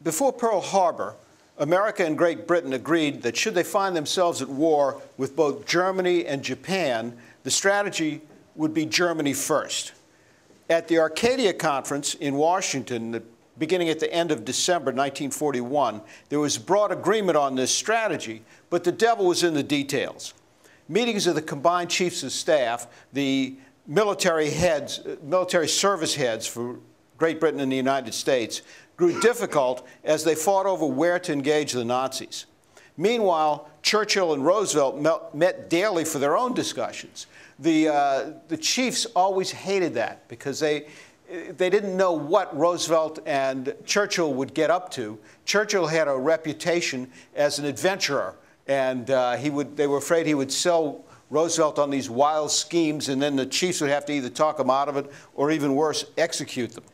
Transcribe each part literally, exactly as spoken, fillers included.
Before Pearl Harbor, America and Great Britain agreed that should they find themselves at war with both Germany and Japan, the strategy would be Germany first. At the Arcadia Conference in Washington, beginning at the end of December nineteen forty-one, there was broad agreement on this strategy, but the devil was in the details. Meetings of the combined chiefs of staff, the military heads, military service heads for Great Britain and the United States, grew difficult as they fought over where to engage the Nazis. Meanwhile, Churchill and Roosevelt met daily for their own discussions. The, uh, the chiefs always hated that because they, they didn't know what Roosevelt and Churchill would get up to. Churchill had a reputation as an adventurer, and uh, he would, they were afraid he would sell Roosevelt on these wild schemes, and then the chiefs would have to either talk him out of it or, even worse, execute them.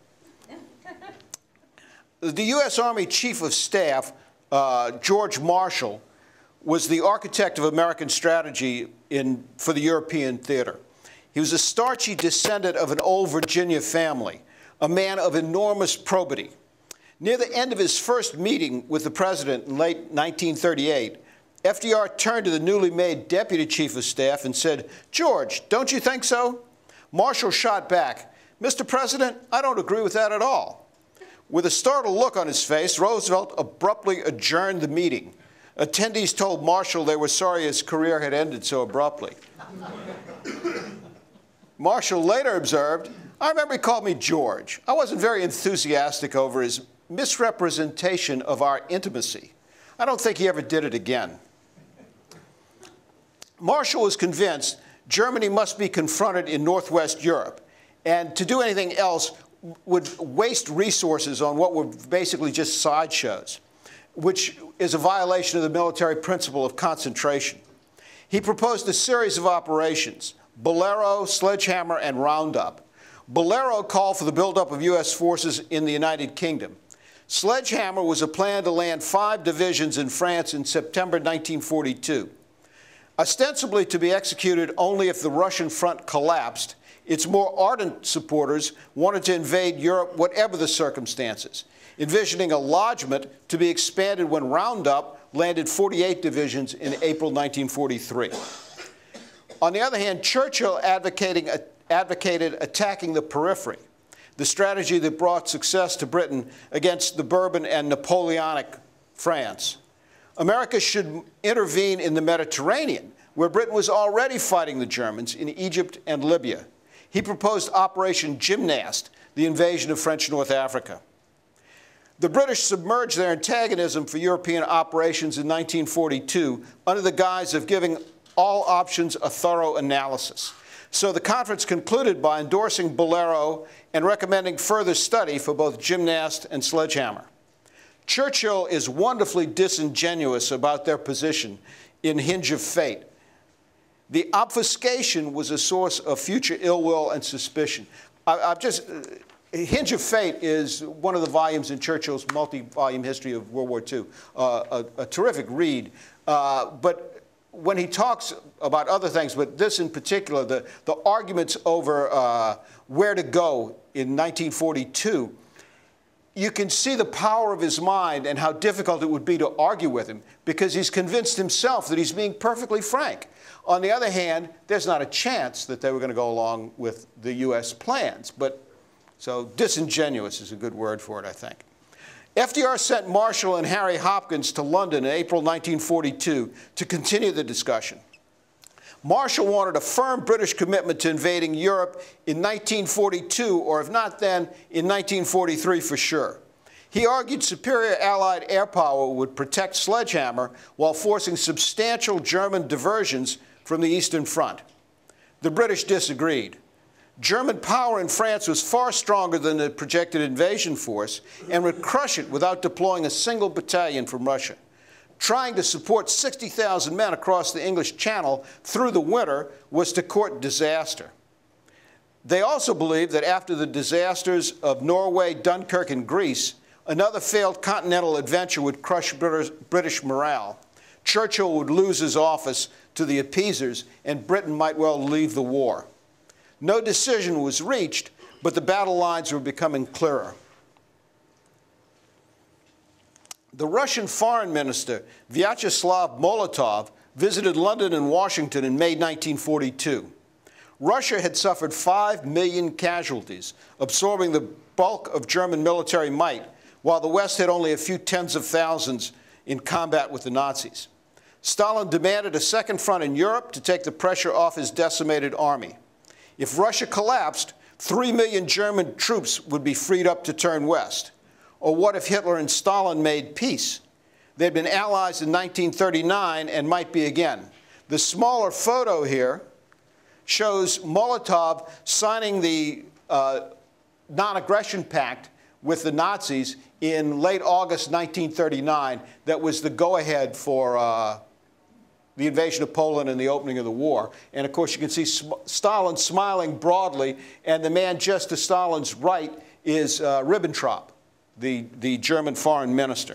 The U S Army Chief of Staff, uh, George Marshall, was the architect of American strategy in, for the European theater. He was a starchy descendant of an old Virginia family, a man of enormous probity. Near the end of his first meeting with the president in late nineteen thirty-eight, F D R turned to the newly made Deputy Chief of Staff and said, "George, don't you think so?" Marshall shot back, "Mister President, I don't agree with that at all." With a startled look on his face, Roosevelt abruptly adjourned the meeting. Attendees told Marshall they were sorry his career had ended so abruptly. Marshall later observed, "I remember he called me George. I wasn't very enthusiastic over his misrepresentation of our intimacy. I don't think he ever did it again." Marshall was convinced Germany must be confronted in Northwest Europe, and to do anything else would waste resources on what were basically just sideshows, which is a violation of the military principle of concentration. He proposed a series of operations: Bolero, Sledgehammer, and Roundup. Bolero called for the buildup of U S forces in the United Kingdom. Sledgehammer was a plan to land five divisions in France in September nineteen forty-two. Ostensibly to be executed only if the Russian front collapsed, its more ardent supporters wanted to invade Europe whatever the circumstances, envisioning a lodgment to be expanded when Roundup landed forty-eight divisions in April nineteen forty-three. On the other hand, Churchill advocating, uh, advocated attacking the periphery, the strategy that brought success to Britain against the Bourbon and Napoleonic France. America should intervene in the Mediterranean, where Britain was already fighting the Germans in Egypt and Libya. He proposed Operation Gymnast, the invasion of French North Africa. The British submerged their antagonism for European operations in nineteen forty-two under the guise of giving all options a thorough analysis. So the conference concluded by endorsing Bolero and recommending further study for both Gymnast and Sledgehammer. Churchill is wonderfully disingenuous about their position in Hinge of Fate. The obfuscation was a source of future ill will and suspicion. I, I've just, uh, Hinge of Fate is one of the volumes in Churchill's multi-volume history of World War Two, uh, a, a terrific read. Uh, but when he talks about other things, but this in particular, the, the arguments over uh, where to go in nineteen forty-two, you can see the power of his mind and how difficult it would be to argue with him because he's convinced himself that he's being perfectly frank. On the other hand, there's not a chance that they were going to go along with the U S plans. But so disingenuous is a good word for it, I think. F D R sent Marshall and Harry Hopkins to London in April nineteen forty-two to continue the discussion. Marshall wanted a firm British commitment to invading Europe in nineteen forty-two, or if not then, in nineteen forty-three for sure. He argued superior Allied air power would protect Sledgehammer while forcing substantial German diversions from the Eastern Front. The British disagreed. German power in France was far stronger than the projected invasion force and would crush it without deploying a single battalion from Russia. Trying to support sixty thousand men across the English Channel through the winter was to court disaster. They also believed that after the disasters of Norway, Dunkirk, and Greece, another failed continental adventure would crush British morale. Churchill would lose his office to the appeasers, and Britain might well leave the war. No decision was reached, but the battle lines were becoming clearer. The Russian foreign minister, Vyacheslav Molotov, visited London and Washington in May nineteen forty-two. Russia had suffered five million casualties, absorbing the bulk of German military might, while the West had only a few tens of thousands in combat with the Nazis. Stalin demanded a second front in Europe to take the pressure off his decimated army. If Russia collapsed, three million German troops would be freed up to turn west. Or what if Hitler and Stalin made peace? They'd been allies in nineteen thirty-nine and might be again. The smaller photo here shows Molotov signing the uh, non-aggression pact with the Nazis in late August nineteen thirty-nine. That was the go-ahead for uh, the invasion of Poland and the opening of the war. And of course, you can see Sm Stalin smiling broadly, and the man just to Stalin's right is uh, Ribbentrop, the, the German foreign minister.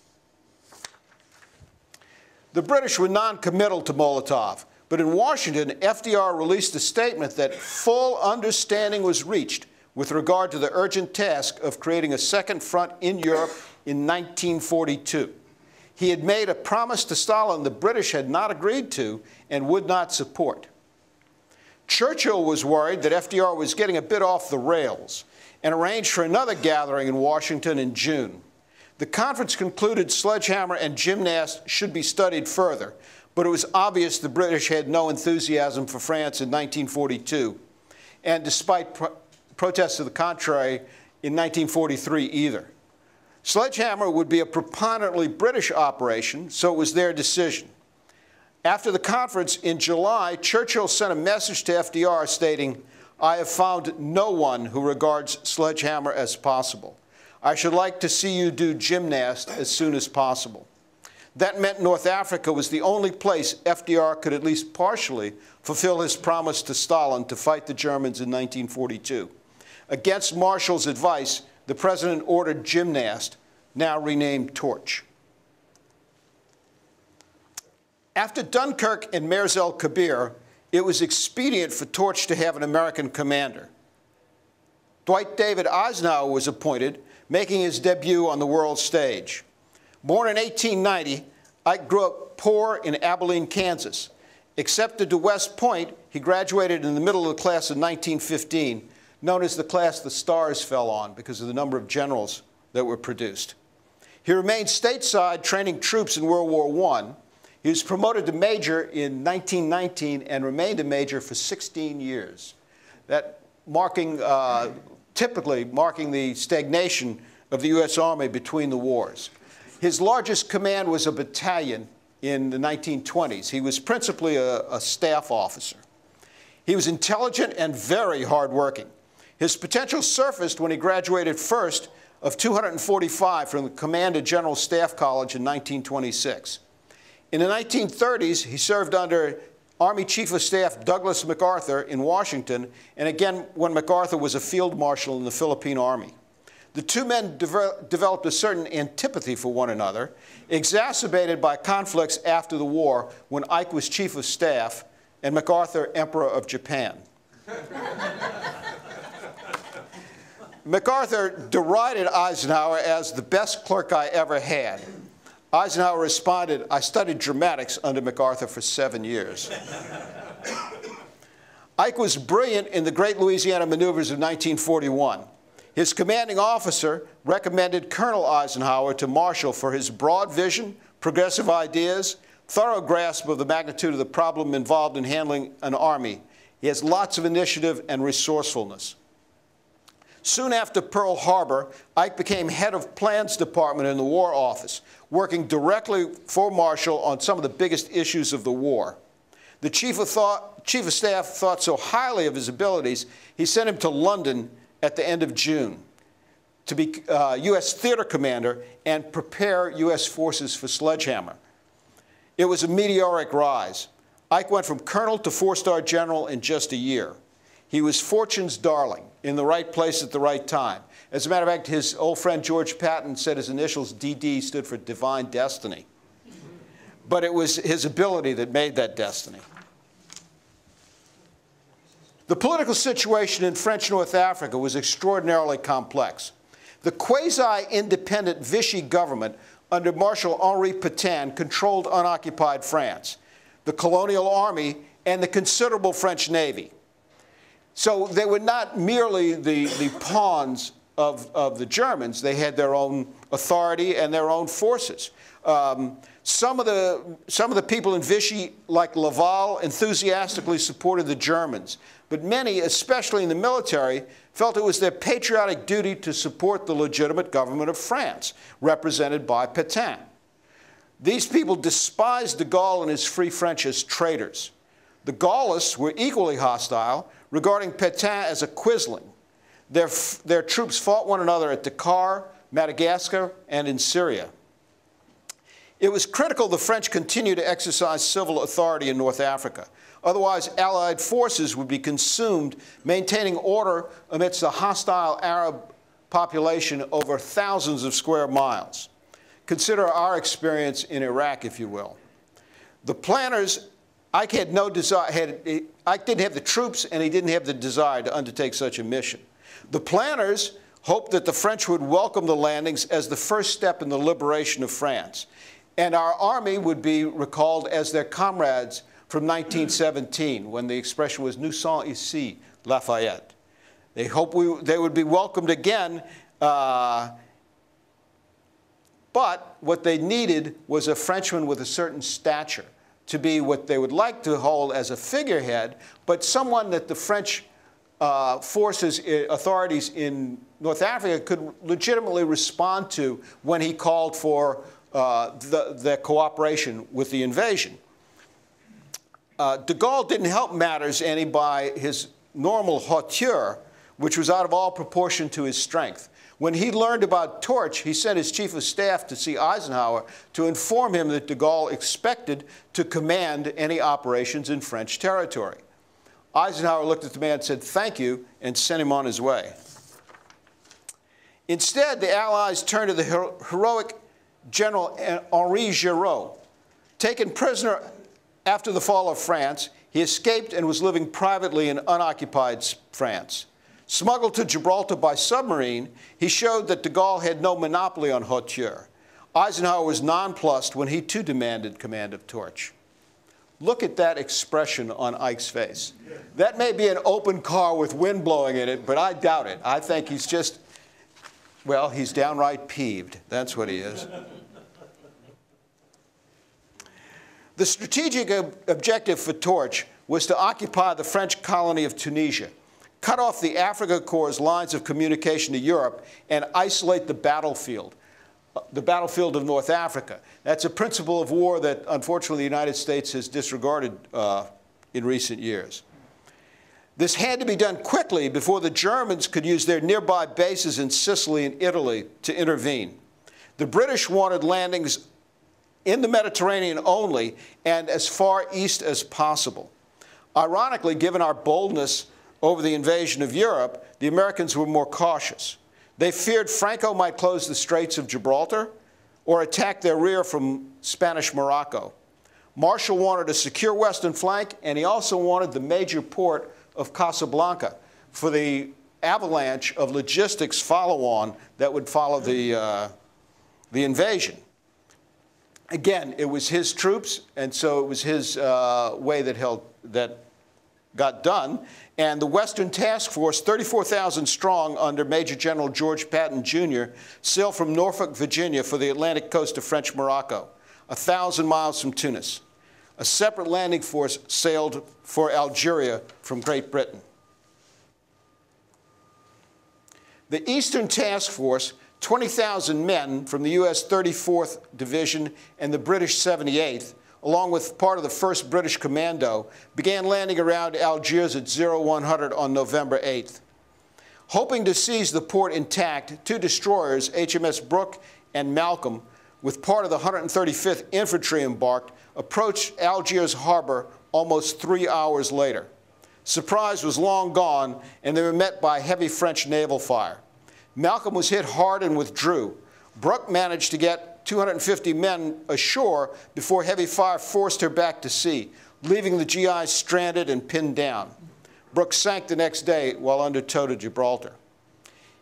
The British were non-committal to Molotov. But in Washington, F D R released a statement that full understanding was reached with regard to the urgent task of creating a second front in Europe in nineteen forty-two. He had made a promise to Stalin the British had not agreed to and would not support. Churchill was worried that F D R was getting a bit off the rails and arranged for another gathering in Washington in June. The conference concluded sledgehammer and gymnast should be studied further, but it was obvious the British had no enthusiasm for France in nineteen forty-two, and despite pro protests to the contrary, in nineteen forty-three either. Sledgehammer would be a preponderantly British operation, so it was their decision. After the conference in July, Churchill sent a message to F D R stating, "I have found no one who regards sledgehammer as possible. I should like to see you do gymnast as soon as possible." That meant North Africa was the only place F D R could at least partially fulfill his promise to Stalin to fight the Germans in nineteen forty-two. Against Marshall's advice, the president ordered gymnast, now renamed Torch. After Dunkirk and Mers el-Kabir, it was expedient for Torch to have an American commander. Dwight David Eisenhower was appointed, making his debut on the world stage. Born in eighteen ninety, Ike grew up poor in Abilene, Kansas. Accepted to West Point, he graduated in the middle of the class in nineteen fifteen, known as the class the stars fell on because of the number of generals that were produced. He remained stateside, training troops in World War One. He was promoted to major in nineteen nineteen and remained a major for sixteen years. That marking, uh, typically marking the stagnation of the U S Army between the wars. His largest command was a battalion in the nineteen twenties. He was principally a, a staff officer. He was intelligent and very hardworking. His potential surfaced when he graduated first of two hundred forty-five from the Command of General Staff College in nineteen twenty-six. In the nineteen thirties, he served under Army Chief of Staff Douglas MacArthur in Washington, and again when MacArthur was a field marshal in the Philippine Army. The two men de developed a certain antipathy for one another, exacerbated by conflicts after the war when Ike was Chief of Staff and MacArthur Emperor of Japan. MacArthur derided Eisenhower as the best clerk I ever had. Eisenhower responded, "I studied dramatics under MacArthur for seven years." Ike was brilliant in the Great Louisiana Maneuvers of nineteen forty-one. His commanding officer recommended Colonel Eisenhower to Marshall for his broad vision, progressive ideas, thorough grasp of the magnitude of the problem involved in handling an army. He has lots of initiative and resourcefulness. Soon after Pearl Harbor, Ike became head of Plans Department in the War Office, working directly for Marshall on some of the biggest issues of the war. The Chief of, thought, Chief of Staff thought so highly of his abilities, he sent him to London at the end of June to be uh, U S theater commander and prepare U S forces for Sledgehammer. It was a meteoric rise. Ike went from colonel to four-star general in just a year. He was fortune's darling, in the right place at the right time. As a matter of fact, his old friend George Patton said his initials D D stood for Divine Destiny. But it was his ability that made that destiny. The political situation in French North Africa was extraordinarily complex. The quasi-independent Vichy government under Marshal Henri Pétain controlled unoccupied France, the colonial army, and the considerable French navy. So they were not merely the, the pawns of, of the Germans. They had their own authority and their own forces. Um, some, of the, some of the people in Vichy, like Laval, enthusiastically supported the Germans. But many, especially in the military, felt it was their patriotic duty to support the legitimate government of France, represented by Pétain. These people despised de Gaulle and his Free French as traitors. The Gaullists were equally hostile, regarding Pétain as a quisling. Their, their troops fought one another at Dakar, Madagascar, and in Syria. It was critical the French continue to exercise civil authority in North Africa. Otherwise, Allied forces would be consumed maintaining order amidst a hostile Arab population over thousands of square miles. Consider our experience in Iraq, if you will. The planners, Ike had no desire, had, Ike didn't have the troops and he didn't have the desire to undertake such a mission. The planners hoped that the French would welcome the landings as the first step in the liberation of France. And our army would be recalled as their comrades from nineteen seventeen, when the expression was "Nous sommes ici, Lafayette." They hoped we, they would be welcomed again, uh, but what they needed was a Frenchman with a certain stature to be what they would like to hold as a figurehead, but someone that the French uh, forces, authorities in North Africa could legitimately respond to when he called for uh, the, the cooperation with the invasion. Uh, de Gaulle didn't help matters any by his normal hauteur, which was out of all proportion to his strength. When he learned about Torch, he sent his chief of staff to see Eisenhower to inform him that de Gaulle expected to command any operations in French territory. Eisenhower looked at the man and said, "Thank you," and sent him on his way. Instead, the Allies turned to the hero heroic General Henri Giraud. Taken prisoner after the fall of France, he escaped and was living privately in unoccupied France. Smuggled to Gibraltar by submarine, he showed that de Gaulle had no monopoly on hauteur. Eisenhower was nonplussed when he too demanded command of Torch. Look at that expression on Ike's face. That may be an open car with wind blowing in it, but I doubt it. I think he's just, well, he's downright peeved. That's what he is. The strategic ob objective for Torch was to occupy the French colony of Tunisia, cut off the Africa Corps' lines of communication to Europe, and isolate the battlefield, the battlefield of North Africa. That's a principle of war that, unfortunately, the United States has disregarded uh, in recent years. This had to be done quickly before the Germans could use their nearby bases in Sicily and Italy to intervene. The British wanted landings in the Mediterranean only and as far east as possible. Ironically, given our boldness over the invasion of Europe, the Americans were more cautious. They feared Franco might close the Straits of Gibraltar or attack their rear from Spanish Morocco. Marshall wanted a secure western flank, and he also wanted the major port of Casablanca for the avalanche of logistics follow-on that would follow the, uh, the invasion. Again, it was his troops, and so it was his uh, way that, held, that got done. And the Western Task Force, thirty-four thousand strong under Major General George Patton, Junior, sailed from Norfolk, Virginia for the Atlantic coast of French Morocco, a thousand miles from Tunis. A separate landing force sailed for Algeria from Great Britain. The Eastern Task Force, twenty thousand men from the U S thirty-fourth Division and the British seventy-eighth, along with part of the first British Commando, began landing around Algiers at zero one hundred on November eighth. Hoping to seize the port intact, two destroyers, H M S Brooke and Malcolm, with part of the one hundred thirty-fifth Infantry embarked, approached Algiers harbor almost three hours later. Surprise was long gone, and they were met by heavy French naval fire. Malcolm was hit hard and withdrew. Brooke managed to get two hundred fifty men ashore before heavy fire forced her back to sea, leaving the G Is stranded and pinned down. Brooke sank the next day while under tow to Gibraltar.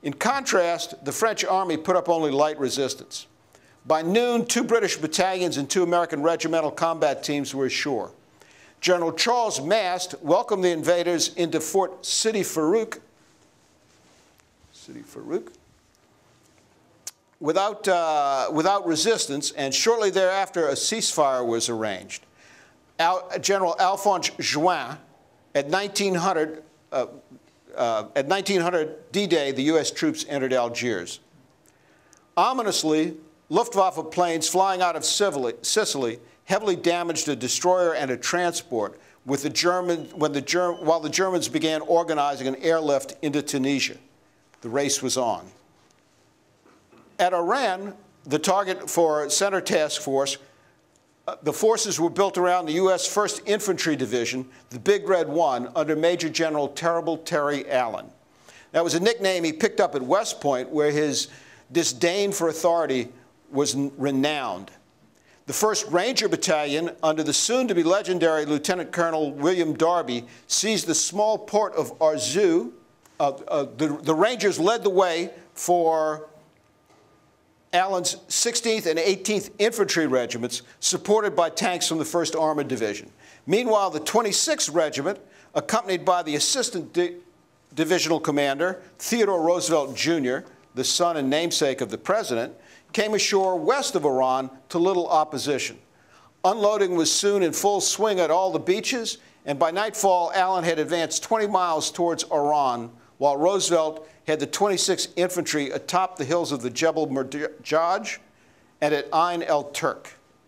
In contrast, the French army put up only light resistance. By noon, two British battalions and two American regimental combat teams were ashore. General Charles Mast welcomed the invaders into Fort Sidi Farouk, Sidi Farouk without, uh, without resistance, and shortly thereafter a ceasefire was arranged. Al General Alphonse Juin, at nineteen hundred, uh, uh, at nineteen hundred D-Day, the U S troops entered Algiers. Ominously, Luftwaffe planes flying out of Sicily heavily damaged a destroyer and a transport with the German, when the Ger while the Germans began organizing an airlift into Tunisia. The race was on. At Oran, the target for Center Task Force, uh, the forces were built around the U S first Infantry Division, the Big Red One, under Major General Terrible Terry Allen. That was a nickname he picked up at West Point, where his disdain for authority was renowned. The first Ranger Battalion, under the soon-to-be legendary Lieutenant Colonel William Darby, seized the small port of Arzew. Uh, uh, the, the Rangers led the way for Allen's sixteenth and eighteenth Infantry Regiments, supported by tanks from the first Armored Division. Meanwhile, the twenty-sixth Regiment, accompanied by the Assistant Di Divisional Commander, Theodore Roosevelt, Junior, the son and namesake of the President, came ashore west of Oran to little opposition. Unloading was soon in full swing at all the beaches, and by nightfall, Allen had advanced twenty miles towards Oran, while Roosevelt had the twenty-sixth Infantry atop the hills of the Jebel Merjaj and at Ain el-Turk.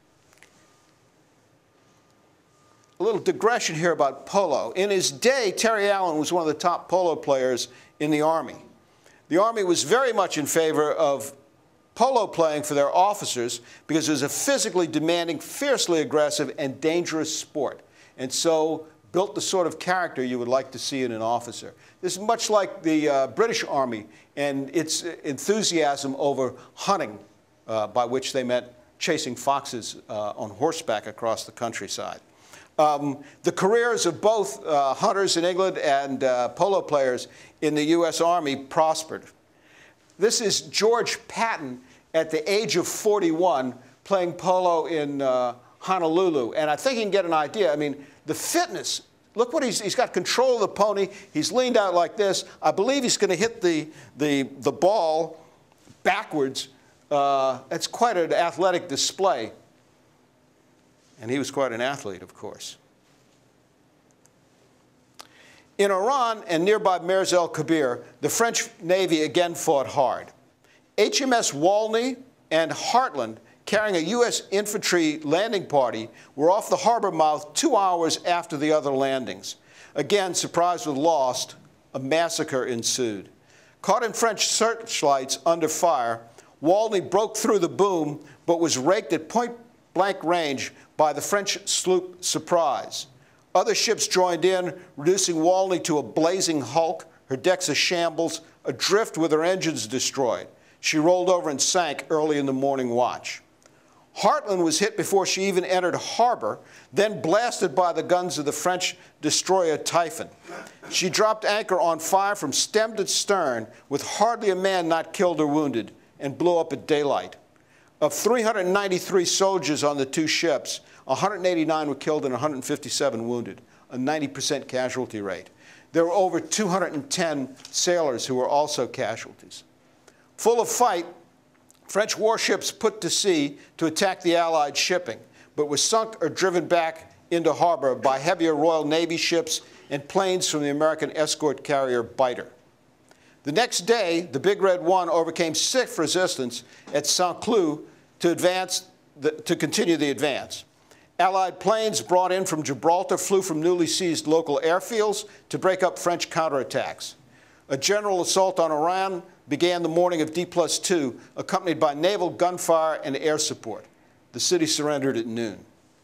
A little digression here about polo. In his day, Terry Allen was one of the top polo players in the Army. The Army was very much in favor of polo playing for their officers because it was a physically demanding, fiercely aggressive, and dangerous sport, and so built the sort of character you would like to see in an officer. This is much like the uh, British Army and its enthusiasm over hunting, uh, by which they meant chasing foxes uh, on horseback across the countryside. Um, the careers of both uh, hunters in England and uh, polo players in the U S Army prospered. This is George Patton at the age of forty-one playing polo in uh, Honolulu. And I think you can get an idea. I mean, the fitness, look what he's, he's got control of the pony. He's leaned out like this. I believe he's going to hit the, the, the ball backwards. Uh, it's quite an athletic display. And he was quite an athlete, of course. In Oran and nearby Mers el-Kabir, the French Navy again fought hard. H M S Walney and Heartland, carrying a U S infantry landing party, were off the harbor mouth two hours after the other landings. Again, surprised with loss, a massacre ensued. Caught in French searchlights under fire, Walney broke through the boom but was raked at point-blank range by the French sloop Surprise. Other ships joined in, reducing Walney to a blazing hulk, her decks a shambles, adrift with her engines destroyed. She rolled over and sank early in the morning watch. Heartland was hit before she even entered harbor, then blasted by the guns of the French destroyer Typhon. She dropped anchor on fire from stem to stern, with hardly a man not killed or wounded, and blew up at daylight. Of three hundred ninety-three soldiers on the two ships, one hundred eighty-nine were killed and one hundred fifty-seven wounded, a ninety percent casualty rate. There were over two hundred ten sailors who were also casualties. Full of fight, French warships put to sea to attack the Allied shipping, but were sunk or driven back into harbor by heavier Royal Navy ships and planes from the American escort carrier Biter. The next day, the Big Red One overcame stiff resistance at Saint-Cloud to, advance the, to continue the advance. Allied planes brought in from Gibraltar flew from newly seized local airfields to break up French counterattacks. A general assault on Oran began the morning of D plus two, accompanied by naval gunfire and air support. The city surrendered at noon.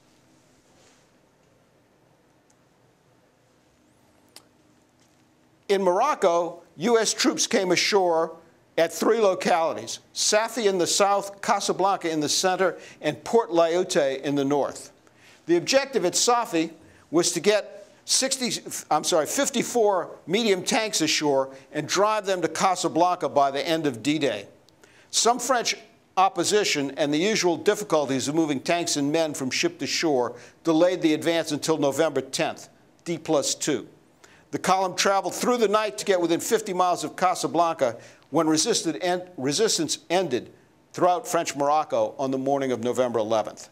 In Morocco, U S troops came ashore at three localities: Safi in the south, Casablanca in the center, and Port Lyautey in the north. The objective at Safi was to get sixty, I'm sorry, fifty-four medium tanks ashore and drive them to Casablanca by the end of D-Day. Some French opposition and the usual difficulties of moving tanks and men from ship to shore delayed the advance until November tenth, D plus two. The column traveled through the night to get within fifty miles of Casablanca when resistance ended throughout French Morocco on the morning of November eleventh.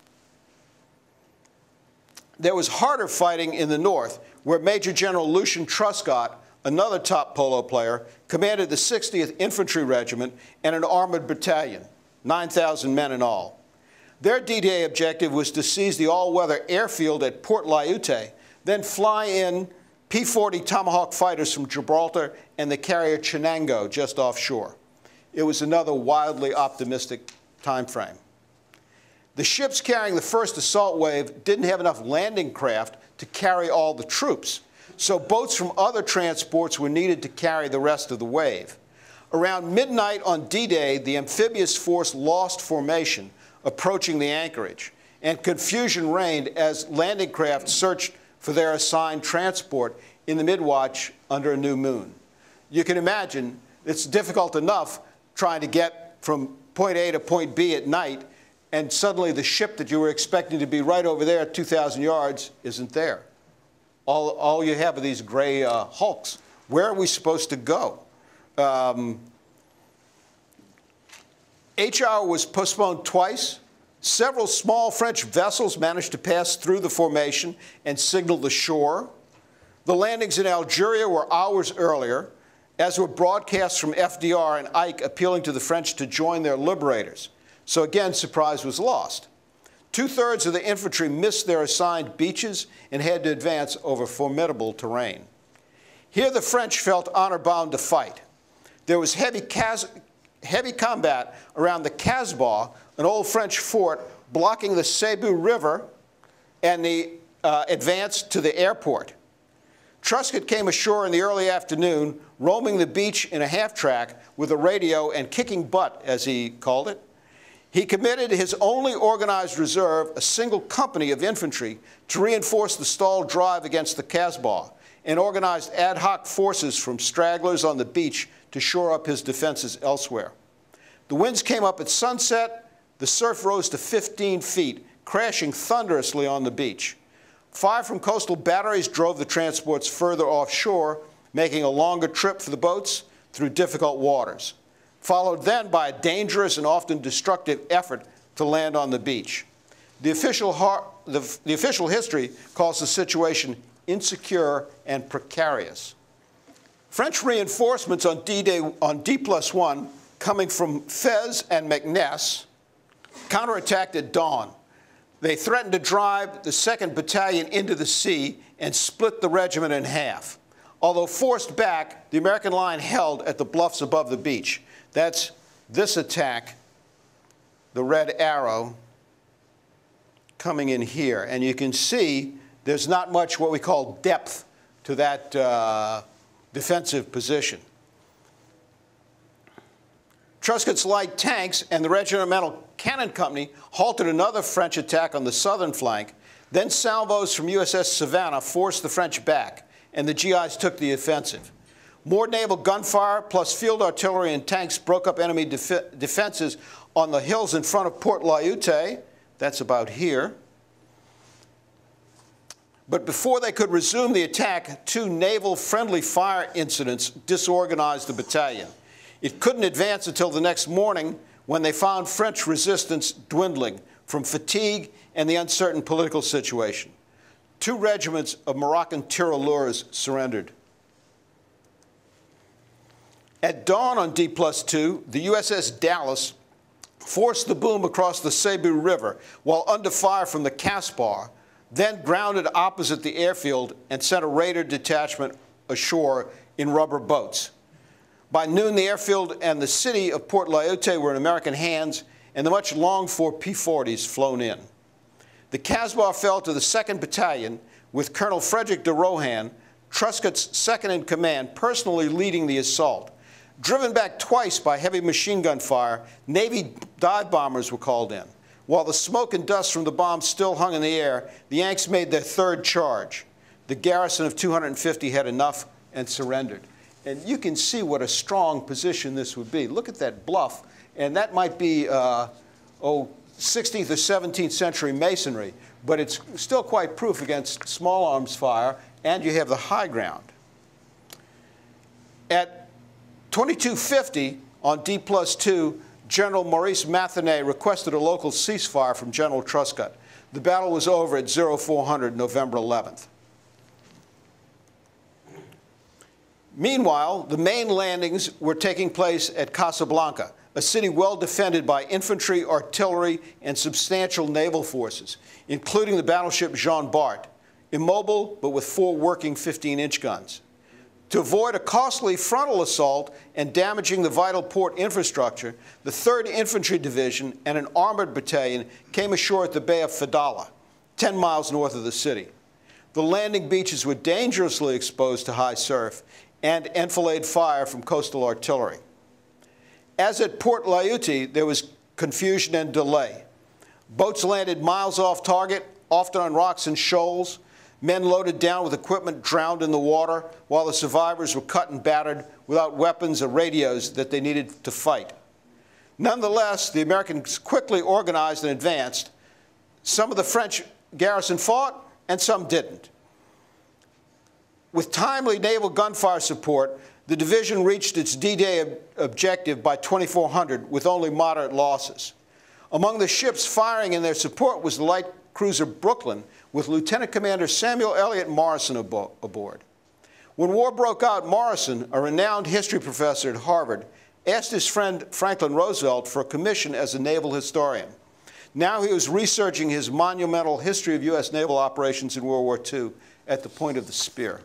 There was harder fighting in the north, where Major General Lucien Truscott, another top polo player, commanded the sixtieth Infantry Regiment and an armored battalion, nine thousand men in all. Their D-Day objective was to seize the all-weather airfield at Port Lyautey, then fly in P forty Tomahawk fighters from Gibraltar and the carrier Chenango just offshore. It was another wildly optimistic time frame. The ships carrying the first assault wave didn't have enough landing craft to carry all the troops, so boats from other transports were needed to carry the rest of the wave. Around midnight on D-Day, the amphibious force lost formation, approaching the anchorage, and confusion reigned as landing craft searched for their assigned transport in the midwatch under a new moon. You can imagine it's difficult enough trying to get from point A to point B at night, and suddenly the ship that you were expecting to be right over there at two thousand yards isn't there. All, all you have are these gray uh, hulks. Where are we supposed to go? Um, H hour was postponed twice. Several small French vessels managed to pass through the formation and signal the shore. The landings in Algeria were hours earlier, as were broadcasts from F D R and Ike appealing to the French to join their liberators. So again, surprise was lost. Two-thirds of the infantry missed their assigned beaches and had to advance over formidable terrain. Here the French felt honor-bound to fight. There was heavy, heavy combat around the Kasbah, an old French fort blocking the Cebu River and the uh, advance to the airport. Truscott came ashore in the early afternoon, roaming the beach in a half-track with a radio and kicking butt, as he called it. He committed his only organized reserve, a single company of infantry, to reinforce the stalled drive against the Kasbah, and organized ad hoc forces from stragglers on the beach to shore up his defenses elsewhere. The winds came up at sunset. The surf rose to fifteen feet, crashing thunderously on the beach. Fire from coastal batteries drove the transports further offshore, making a longer trip for the boats through difficult waters, followed then by a dangerous and often destructive effort to land on the beach. The official, the, the official history calls the situation insecure and precarious. French reinforcements on D-Day, on D plus one, coming from Fez and Meknes, counterattacked at dawn. They threatened to drive the second Battalion into the sea and split the regiment in half. Although forced back, the American line held at the bluffs above the beach. That's this attack, the red arrow, coming in here. And you can see there's not much what we call depth to that uh, defensive position. Truscott's light tanks and the Regimental Cannon Company halted another French attack on the southern flank. Then salvos from U S S Savannah forced the French back, and the G Is took the offensive. More naval gunfire plus field artillery and tanks broke up enemy def defenses on the hills in front of Port Lyautey. That's about here. But before they could resume the attack, two naval friendly fire incidents disorganized the battalion. It couldn't advance until the next morning, when they found French resistance dwindling from fatigue and the uncertain political situation. Two regiments of Moroccan tirailleurs surrendered. At dawn on D plus two, the U S S Dallas forced the boom across the Cebu River while under fire from the Kasbah, then grounded opposite the airfield and sent a raider detachment ashore in rubber boats. By noon, the airfield and the city of Port Lyautey were in American hands, and the much longed-for P forties flown in. The Kasbah fell to the second Battalion, with Colonel Frederick de Rohan, Truscott's second-in-command, personally leading the assault. Driven back twice by heavy machine gun fire, Navy dive bombers were called in. While the smoke and dust from the bombs still hung in the air, the Yanks made their third charge. The garrison of two hundred fifty had enough and surrendered. And you can see what a strong position this would be. Look at that bluff, and that might be, uh, oh, sixteenth or seventeenth century masonry, but it's still quite proof against small arms fire, and you have the high ground. At twenty-two fifty on D plus two, General Maurice Mathenet requested a local ceasefire from General Truscott. The battle was over at oh four hundred, November eleventh. Meanwhile, the main landings were taking place at Casablanca, a city well defended by infantry, artillery, and substantial naval forces, including the battleship Jean Bart, immobile but with four working fifteen inch guns. To avoid a costly frontal assault and damaging the vital port infrastructure, the third Infantry Division and an armored battalion came ashore at the Bay of Fadala, ten miles north of the city. The landing beaches were dangerously exposed to high surf and enfilade fire from coastal artillery. As at Port Laiuti, there was confusion and delay. Boats landed miles off target, often on rocks and shoals. Men loaded down with equipment drowned in the water, while the survivors were cut and battered without weapons or radios that they needed to fight. Nonetheless, the Americans quickly organized and advanced. Some of the French garrison fought, and some didn't. With timely naval gunfire support, the division reached its D-Day ob objective by twenty-four hundred with only moderate losses. Among the ships firing in their support was the light cruiser Brooklyn, with Lieutenant Commander Samuel Eliot Morrison abo aboard. When war broke out, Morrison, a renowned history professor at Harvard, asked his friend Franklin Roosevelt for a commission as a naval historian. Now he was researching his monumental history of U S naval operations in World War Two at the point of the spear.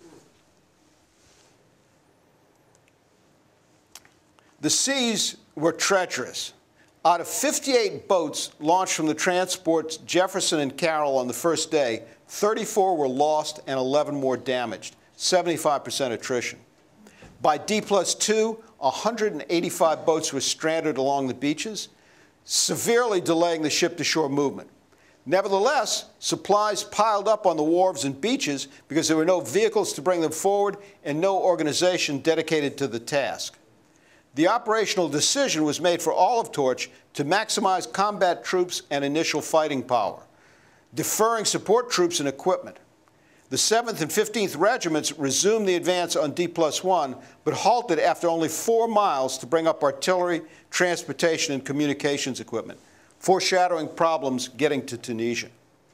The seas were treacherous. Out of fifty-eight boats launched from the transports Jefferson and Carroll on the first day, thirty-four were lost and eleven more damaged, seventy-five percent attrition. By D plus two, one hundred eighty-five boats were stranded along the beaches, severely delaying the ship-to-shore movement. Nevertheless, supplies piled up on the wharves and beaches because there were no vehicles to bring them forward and no organization dedicated to the task. The operational decision was made for Olive Torch to maximize combat troops and initial fighting power, deferring support troops and equipment. The seventh and fifteenth Regiments resumed the advance on D plus one, but halted after only four miles to bring up artillery, transportation, and communications equipment, foreshadowing problems getting to Tunisia.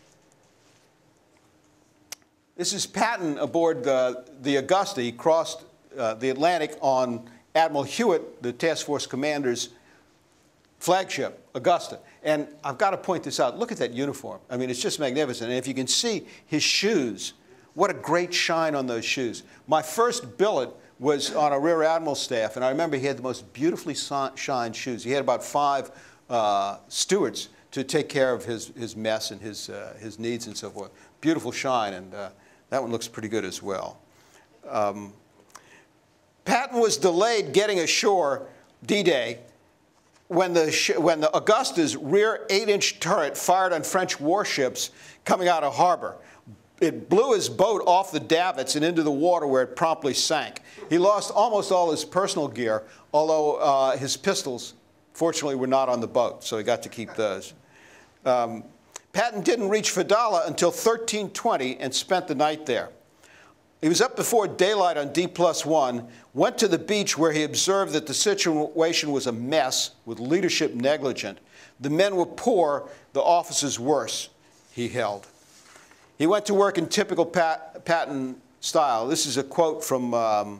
This is Patton aboard the, the Augusta. He crossed uh, the Atlantic on Admiral Hewitt, the task force commander's flagship, Augusta. And I've got to point this out. Look at that uniform. I mean, it's just magnificent. And if you can see his shoes, what a great shine on those shoes. My first billet was on a rear admiral's staff, and I remember he had the most beautifully shined shoes. He had about five uh, stewards to take care of his, his mess and his, uh, his needs and so forth. Beautiful shine, and uh, that one looks pretty good as well. Um, Patton was delayed getting ashore D-Day when the, sh when the Augusta's rear eight inch turret fired on French warships coming out of harbor. It blew his boat off the davits and into the water, where it promptly sank. He lost almost all his personal gear, although uh, his pistols, fortunately, were not on the boat, so he got to keep those. Um, Patton didn't reach Fadala until thirteen twenty and spent the night there. He was up before daylight on D plus one, went to the beach where he observed that the situation was a mess with leadership negligent. The men were poor, the officers worse, he held. He went to work in typical Pat, Patton style. This is a quote from um,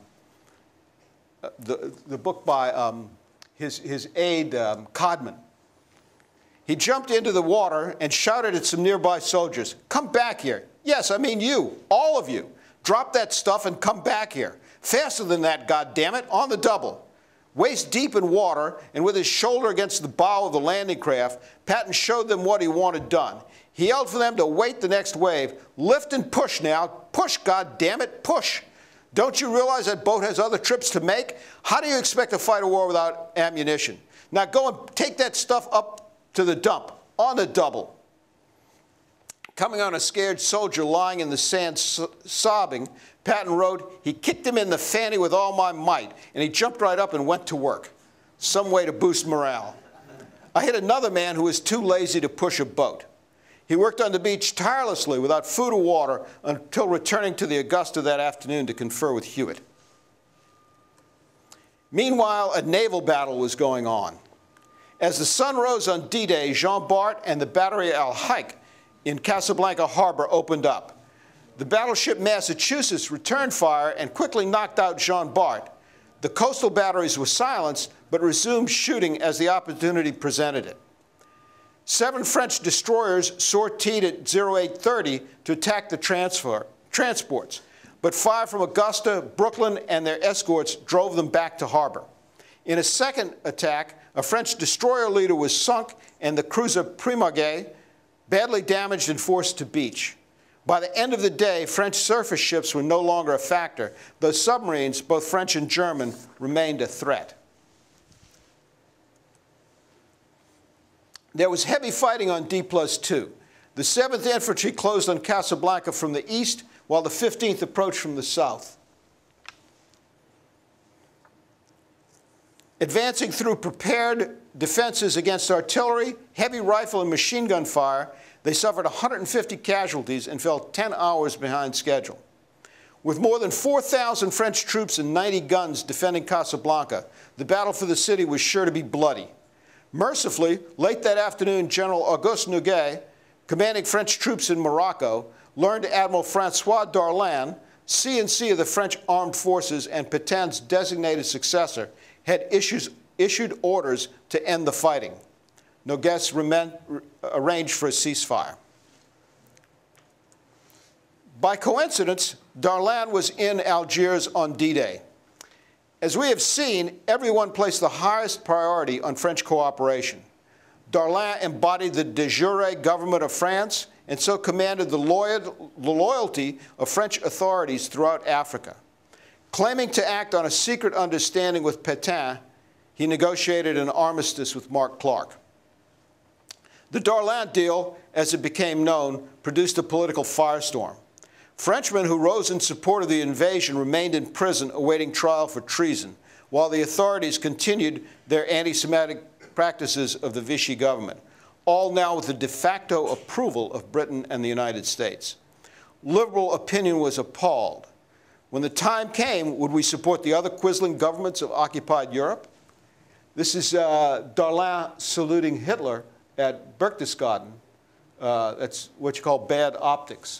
the, the book by um, his, his aide, um, Codman. He jumped into the water and shouted at some nearby soldiers, "Come back here. Yes, I mean you, all of you. Drop that stuff and come back here. Faster than that, goddammit, on the double." Waist deep in water and with his shoulder against the bow of the landing craft, Patton showed them what he wanted done. He yelled for them to wait the next wave. "Lift and push now. Push, goddammit, push. Don't you realize that boat has other trips to make? How do you expect to fight a war without ammunition? Now go and take that stuff up to the dump, on the double." Coming on a scared soldier lying in the sand sobbing, Patton wrote, "He kicked him in the fanny with all my might, and he jumped right up and went to work." Some way to boost morale. I hit another man who was too lazy to push a boat. He worked on the beach tirelessly without food or water until returning to the Augusta that afternoon to confer with Hewitt. Meanwhile, a naval battle was going on. As the sun rose on D-Day, Jean Bart and the Battery Al Haik in Casablanca Harbor opened up. The battleship Massachusetts returned fire and quickly knocked out Jean Bart. The coastal batteries were silenced, but resumed shooting as the opportunity presented it. Seven French destroyers sortied at oh eight thirty to attack the transfer, transports, but fire from Augusta, Brooklyn, and their escorts drove them back to harbor. In a second attack, a French destroyer leader was sunk and the cruiser Primauget badly damaged and forced to beach. By the end of the day, French surface ships were no longer a factor, though submarines, both French and German, remained a threat. There was heavy fighting on D plus two. The seventh Infantry closed on Casablanca from the east, while the fifteenth approached from the south. Advancing through prepared defenses against artillery, heavy rifle, and machine gun fire, they suffered one hundred fifty casualties and fell ten hours behind schedule. With more than four thousand French troops and ninety guns defending Casablanca, the battle for the city was sure to be bloody. Mercifully, late that afternoon, General Auguste Noguet, commanding French troops in Morocco, learned Admiral Francois Darlan, C and C of the French armed forces and Pétain's designated successor, had issues, issued orders to end the fighting. Nogues arranged for a ceasefire. By coincidence, Darlan was in Algiers on D-Day. As we have seen, everyone placed the highest priority on French cooperation. Darlan embodied the de jure government of France and so commanded the, loyal, the loyalty of French authorities throughout Africa. Claiming to act on a secret understanding with Pétain, he negotiated an armistice with Mark Clark. The Darlan deal, as it became known, produced a political firestorm. Frenchmen who rose in support of the invasion remained in prison awaiting trial for treason, while the authorities continued their anti-Semitic practices of the Vichy government, all now with the de facto approval of Britain and the United States. Liberal opinion was appalled. When the time came, would we support the other quisling governments of occupied Europe? This is uh, Darlan saluting Hitler at Berchtesgaden. Uh, that's what you call bad optics.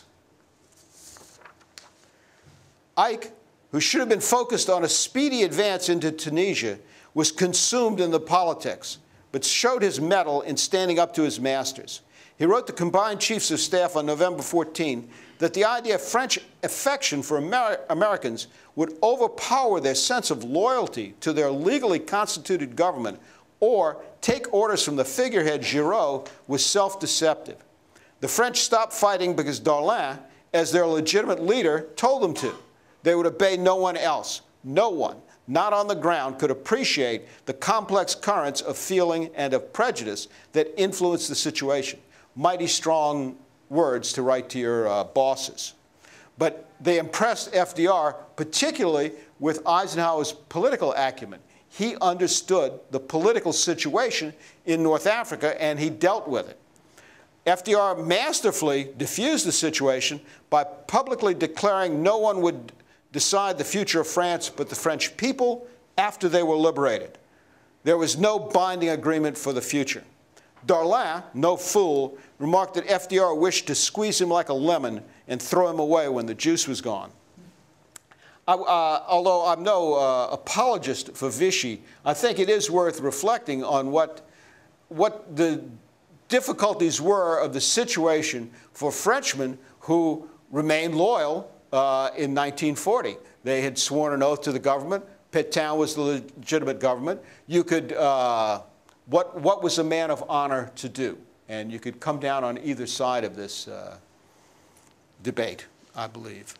Ike, who should have been focused on a speedy advance into Tunisia, was consumed in the politics, but showed his mettle in standing up to his masters. He wrote the combined chiefs of staff on November fourteenth that the idea of French affection for Amer Americans would overpower their sense of loyalty to their legally constituted government or take orders from the figurehead Giraud was self-deceptive. The French stopped fighting because Darlan, as their legitimate leader, told them to. They would obey no one else. No one, not on the ground, could appreciate the complex currents of feeling and of prejudice that influenced the situation. Mighty strong words to write to your uh, bosses. But they impressed F D R, particularly with Eisenhower's political acumen. He understood the political situation in North Africa, and he dealt with it. F D R masterfully diffused the situation by publicly declaring no one would decide the future of France but the French people after they were liberated. There was no binding agreement for the future. Darlan, no fool, remarked that F D R wished to squeeze him like a lemon and throw him away when the juice was gone. I, uh, although I'm no uh, apologist for Vichy, I think it is worth reflecting on what, what the difficulties were of the situation for Frenchmen who remained loyal uh, in nineteen forty. They had sworn an oath to the government. Pétain was the legitimate government. You could, uh, what, what was a man of honor to do? And you could come down on either side of this uh, debate, I believe.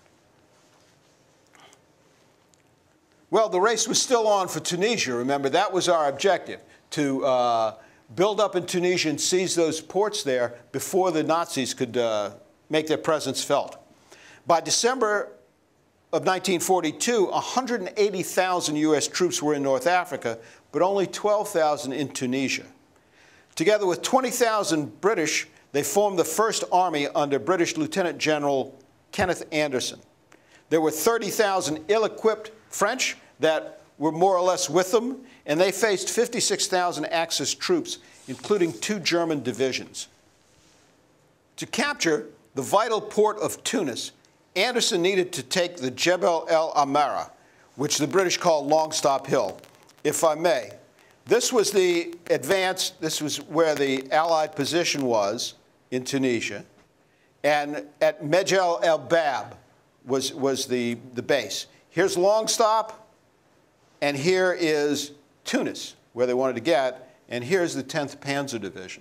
Well, the race was still on for Tunisia. Remember, that was our objective, to uh, build up in Tunisia and seize those ports there before the Nazis could uh, make their presence felt. By December of nineteen forty-two, one hundred eighty thousand U S troops were in North Africa, but only twelve thousand in Tunisia. Together with twenty thousand British, they formed the First Army under British Lieutenant General Kenneth Anderson. There were thirty thousand ill-equipped French that were more or less with them, and they faced fifty-six thousand Axis troops, including two German divisions. To capture the vital port of Tunis, Anderson needed to take the Jebel el Amara, which the British called Long Stop Hill, if I may. This was the advance, this was where the Allied position was in Tunisia, and at Medjel el Bab was, was the, the base. Here's Long Stop, and here is Tunis, where they wanted to get, and here's the tenth Panzer Division.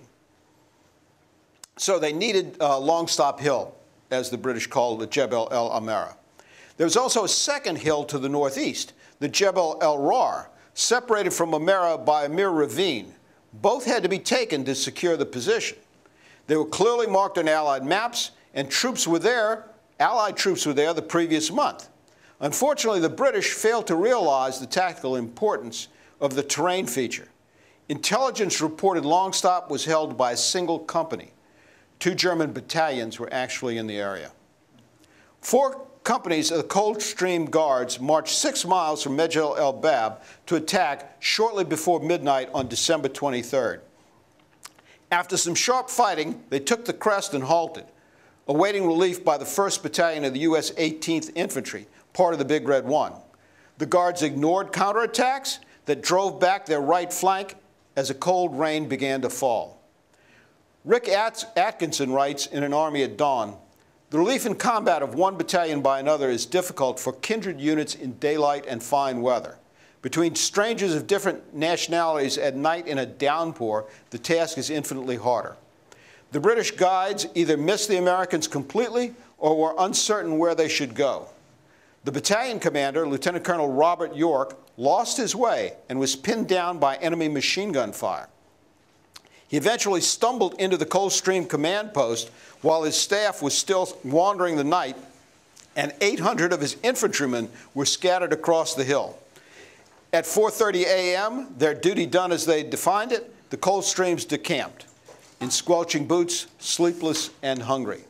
So they needed uh, Long Stop Hill, as the British called the Jebel el Amara. There was also a second hill to the northeast, the Jebel el Rar, separated from Amara by a mere ravine. Both had to be taken to secure the position. They were clearly marked on Allied maps, and troops were there, Allied troops were there the previous month. Unfortunately, the British failed to realize the tactical importance of the terrain feature. Intelligence reported Long Stop was held by a single company. Two German battalions were actually in the area. Four companies of the Coldstream Guards marched six miles from Medjel el Bab to attack shortly before midnight on December twenty-third. After some sharp fighting, they took the crest and halted, awaiting relief by the first Battalion of the U S eighteenth Infantry, part of the Big Red One. The Guards ignored counterattacks that drove back their right flank as a cold rain began to fall. Rick Atkinson writes in An Army at Dawn, "The relief in combat of one battalion by another is difficult for kindred units in daylight and fine weather. Between strangers of different nationalities at night in a downpour, the task is infinitely harder." The British guides either missed the Americans completely or were uncertain where they should go. The battalion commander, Lieutenant Colonel Robert York, lost his way and was pinned down by enemy machine gun fire. He eventually stumbled into the Coldstream command post while his staff was still wandering the night, and eight hundred of his infantrymen were scattered across the hill. At four thirty a m, their duty done as they defined it, the Coldstreams decamped, in squelching boots, sleepless and hungry.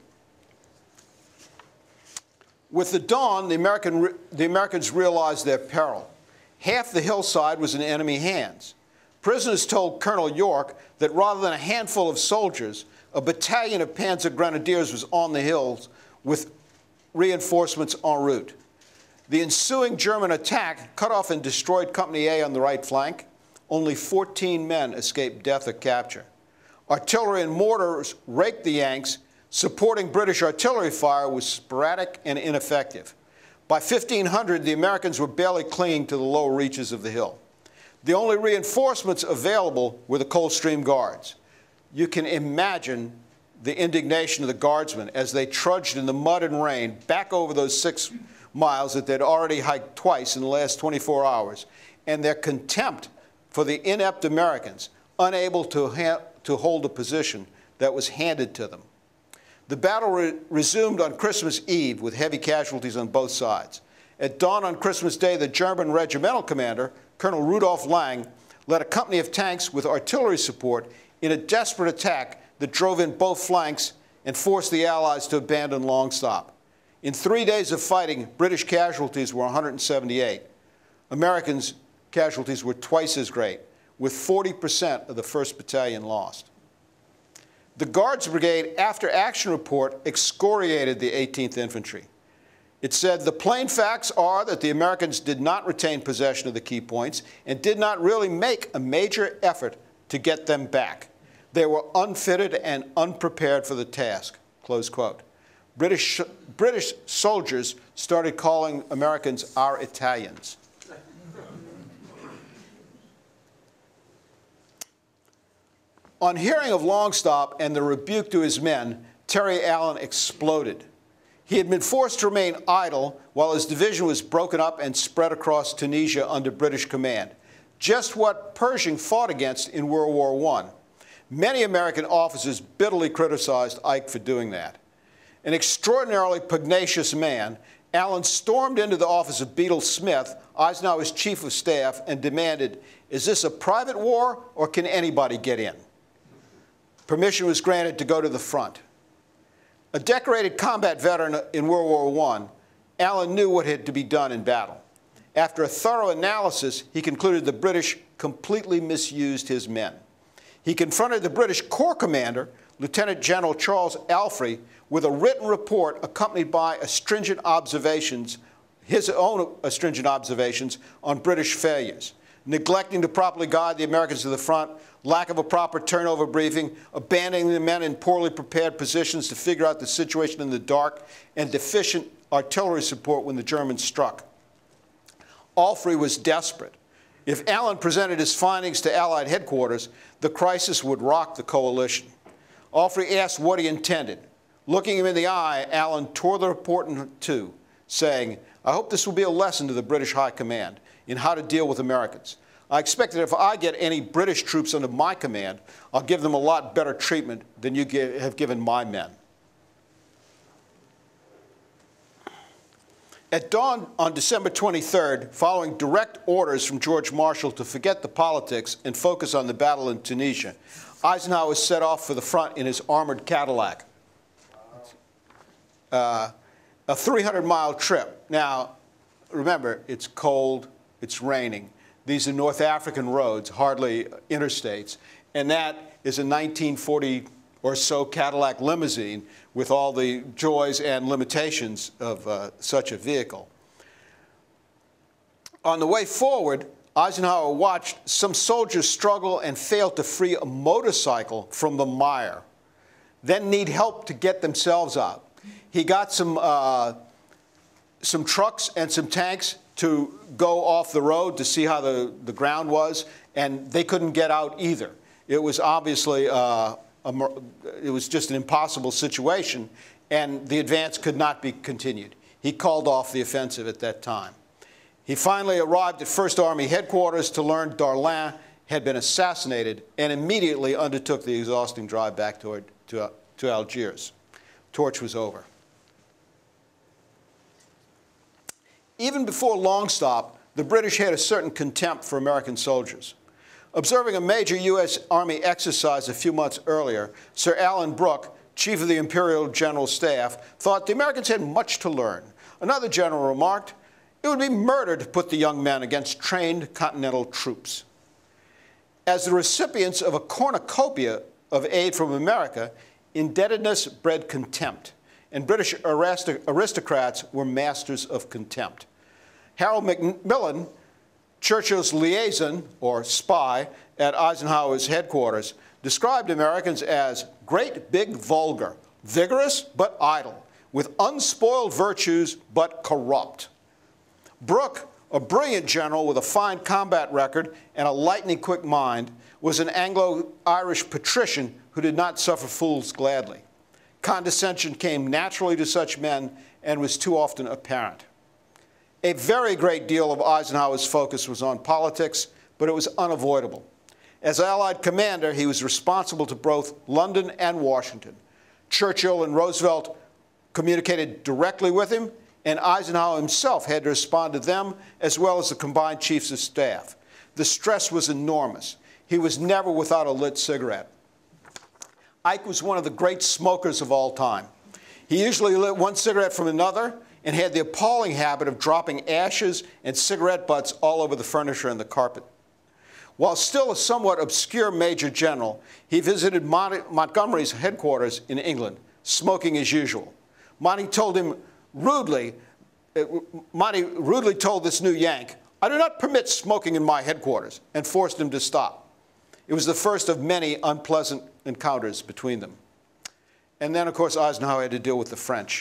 With the dawn, the, American, the Americans realized their peril. Half the hillside was in enemy hands. Prisoners told Colonel York that rather than a handful of soldiers, a battalion of Panzer Grenadiers was on the hills with reinforcements en route. The ensuing German attack cut off and destroyed Company A on the right flank. Only fourteen men escaped death or capture. Artillery and mortars raked the Yanks. Supporting British artillery fire was sporadic and ineffective. By fifteen hundred, the Americans were barely clinging to the lower reaches of the hill. The only reinforcements available were the Coldstream Guards. You can imagine the indignation of the guardsmen as they trudged in the mud and rain back over those six miles that they'd already hiked twice in the last twenty-four hours, and their contempt for the inept Americans, unable to, ha to hold a position that was handed to them. The battle re resumed on Christmas Eve with heavy casualties on both sides. At dawn on Christmas Day, the German regimental commander, Colonel Rudolf Lang, led a company of tanks with artillery support in a desperate attack that drove in both flanks and forced the Allies to abandon Long Stop. In three days of fighting, British casualties were one hundred seventy-eight. Americans' casualties were twice as great, with forty percent of the first Battalion lost. The Guards Brigade after-action report excoriated the eighteenth Infantry. It said, "The plain facts are that the Americans did not retain possession of the key points and did not really make a major effort to get them back. They were unfitted and unprepared for the task," close quote. British, British soldiers started calling Americans our Italians. On hearing of Long Stop and the rebuke to his men, Terry Allen exploded. He had been forced to remain idle while his division was broken up and spread across Tunisia under British command, just what Pershing fought against in World War One. Many American officers bitterly criticized Ike for doing that. An extraordinarily pugnacious man, Allen stormed into the office of Beadle Smith, Eisenhower's chief of staff, and demanded, "Is this a private war, or can anybody get in?" Permission was granted to go to the front. A decorated combat veteran in World War One, Allen knew what had to be done in battle. After a thorough analysis, he concluded the British completely misused his men. He confronted the British Corps commander, Lieutenant General Charles Alfrey, with a written report accompanied by astringent observations, his own astringent observations on British failures, neglecting to properly guide the Americans to the front, lack of a proper turnover briefing, abandoning the men in poorly prepared positions to figure out the situation in the dark, and deficient artillery support when the Germans struck. Alfrey was desperate. If Allen presented his findings to Allied headquarters, the crisis would rock the coalition. Alfrey asked what he intended. Looking him in the eye, Allen tore the report in two, saying, "I hope this will be a lesson to the British High Command in how to deal with Americans. I expect that if I get any British troops under my command, I'll give them a lot better treatment than you give, have given my men." At dawn on December twenty-third, following direct orders from George Marshall to forget the politics and focus on the battle in Tunisia, Eisenhower set off for the front in his armored Cadillac. Uh, a three hundred mile trip. Now, remember, it's cold, it's raining. These are North African roads, hardly interstates, and that is a nineteen forty or so Cadillac limousine with all the joys and limitations of uh, such a vehicle. On the way forward, Eisenhower watched some soldiers struggle and fail to free a motorcycle from the mire, then need help to get themselves out. He got some, uh, some trucks and some tanks to go off the road to see how the, the ground was, and they couldn't get out either. It was obviously, uh, a, it was just an impossible situation, and the advance could not be continued. He called off the offensive at that time. He finally arrived at First Army headquarters to learn Darlan had been assassinated, and immediately undertook the exhausting drive back toward, to, to Algiers. Torch was over. Even before Longstop, the British had a certain contempt for American soldiers. Observing a major U S Army exercise a few months earlier, Sir Alan Brooke, chief of the Imperial General Staff, thought the Americans had much to learn. Another general remarked, "It would be murder to put the young men against trained Continental troops." As the recipients of a cornucopia of aid from America, indebtedness bred contempt, and British aristocrats were masters of contempt. Harold Macmillan, Churchill's liaison, or spy, at Eisenhower's headquarters, described Americans as great, big, vulgar, vigorous but idle, with unspoiled virtues but corrupt. Brooke, a brilliant general with a fine combat record and a lightning-quick mind, was an Anglo-Irish patrician who did not suffer fools gladly. Condescension came naturally to such men and was too often apparent. A very great deal of Eisenhower's focus was on politics, but it was unavoidable. As Allied commander, he was responsible to both London and Washington. Churchill and Roosevelt communicated directly with him, and Eisenhower himself had to respond to them as well as the combined chiefs of staff. The stress was enormous. He was never without a lit cigarette. Ike was one of the great smokers of all time. He usually lit one cigarette from another and had the appalling habit of dropping ashes and cigarette butts all over the furniture and the carpet. While still a somewhat obscure major general, he visited Mont- Montgomery's headquarters in England, smoking as usual. Monty told him rudely, uh, Monty rudely told this new Yank, "I do not permit smoking in my headquarters," and forced him to stop. It was the first of many unpleasant encounters between them. And then, of course, Eisenhower had to deal with the French.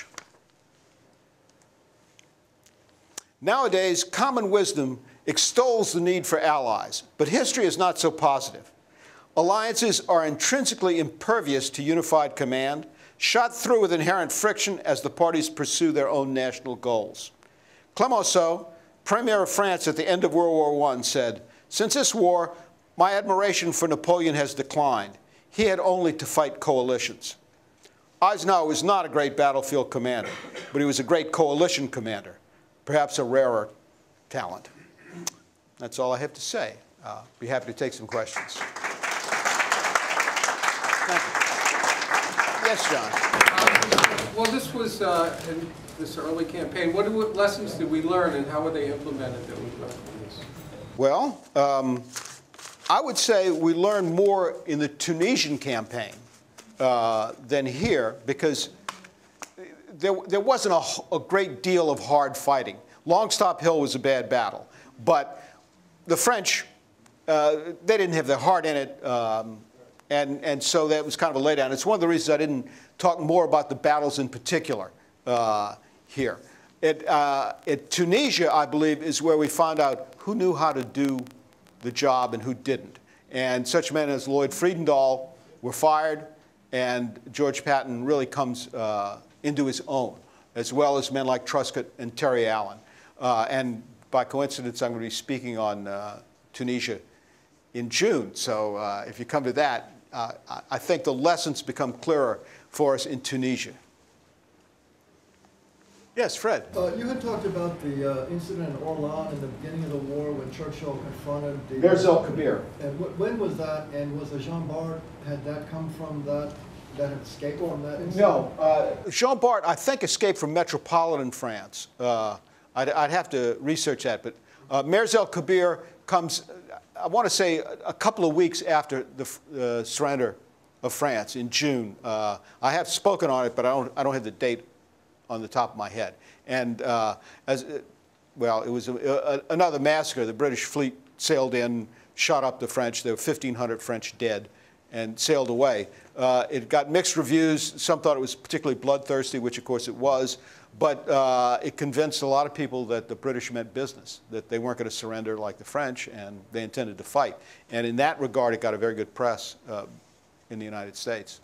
Nowadays, common wisdom extols the need for allies, but history is not so positive. Alliances are intrinsically impervious to unified command, shot through with inherent friction as the parties pursue their own national goals. Clemenceau, Premier of France at the end of World War One, said, "Since this war, my admiration for Napoleon has declined. He had only to fight coalitions." Eisenhower was not a great battlefield commander, but he was a great coalition commander, perhaps a rarer talent. That's all I have to say. Uh, be happy to take some questions. Thank you. Yes, John. Uh, well, this was uh, in this early campaign. What, what lessons did we learn, and how were they implemented that we learned from this? Well, um, I would say we learned more in the Tunisian campaign uh, than here, because there, there wasn't a, a great deal of hard fighting. Longstop Hill was a bad battle, but the French, uh, they didn't have their heart in it, um, and, and so that was kind of a laydown. It's one of the reasons I didn't talk more about the battles in particular uh, here. At, uh, at Tunisia, I believe, is where we found out who knew how to do the job and who didn't. And such men as Lloyd Friedendahl were fired, and George Patton really comes uh, into his own, as well as men like Truscott and Terry Allen. Uh, and by coincidence, I'm going to be speaking on uh, Tunisia in June. So uh, if you come to that, uh, I think the lessons become clearer for us in Tunisia. Yes, Fred. Uh, you had talked about the uh, incident in Orlan in the beginning of the war when Churchill confronted the... Mirza Kabir. And wh when was that? And was the Jean Bart, had that come from that, that had escaped from that incident? No. Uh, Jean Bart, I think, escaped from metropolitan France. Uh, I'd, I'd have to research that. But uh, Mirza Kabir comes, I want to say, a couple of weeks after the uh, surrender of France in June. Uh, I have spoken on it, but I don't, I don't have the date on the top of my head. And uh, as, well, it was a, a, another massacre. The British fleet sailed in, shot up the French. There were fifteen hundred French dead, and sailed away. Uh, it got mixed reviews. Some thought it was particularly bloodthirsty, which of course it was. But uh, it convinced a lot of people that the British meant business, that they weren't going to surrender like the French, and they intended to fight. And in that regard, it got a very good press uh, in the United States.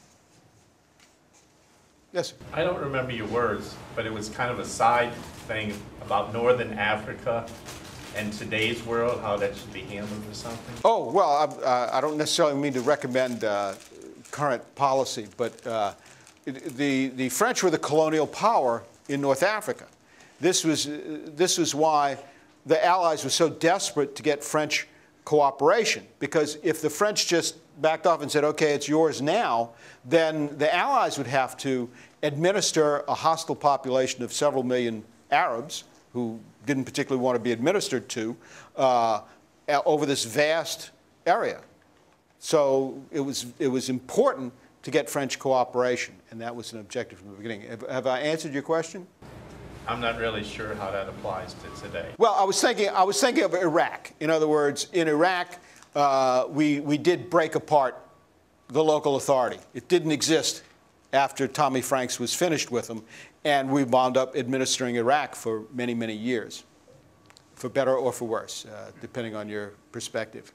Yes, sir. I don't remember your words, but it was kind of a side thing about Northern Africa and today's world, how that should be handled or something. Oh, well, I, uh, I don't necessarily mean to recommend uh, current policy, but uh, it, the, the French were the colonial power in North Africa. This was, uh, this was why the Allies were so desperate to get French cooperation, because if the French just backed off and said, okay, it's yours now, then the Allies would have to administer a hostile population of several million Arabs who didn't particularly want to be administered to uh, over this vast area. So it was, it was important to get French cooperation, and that was an objective from the beginning. Have, have I answered your question? I'm not really sure how that applies to today. Well, I was thinking, I was thinking of Iraq. In other words, in Iraq, uh, we, we did break apart the local authority. It didn't exist after Tommy Franks was finished with them, and we wound up administering Iraq for many, many years, for better or for worse, uh, depending on your perspective.